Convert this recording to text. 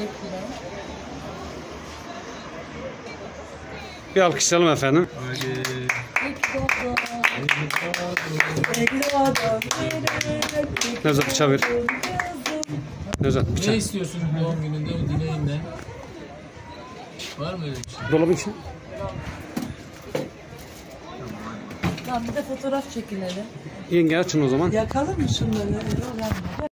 Teşekkürler. Bir alkışlayalım efendim. Nevzat bıçağı ver. Nevzat bıçağı. Ne istiyorsun doğum gününde o dileğinden? Var mı öyle bir şey? Dolabın için. Tamam bir de fotoğraf çekinelim. Yenge açın o zaman. Yakalım mı şunları?